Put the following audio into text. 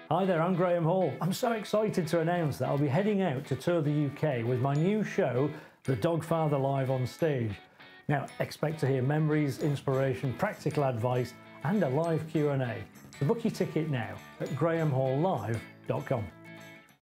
Hi there, I'm Graeme Hall. I'm so excited to announce that I'll be heading out to tour the UK with my new show, The Dogfather Live on Stage. Now, expect to hear memories, inspiration, practical advice and a live Q&A. So book your ticket now at grahamhalllive.com.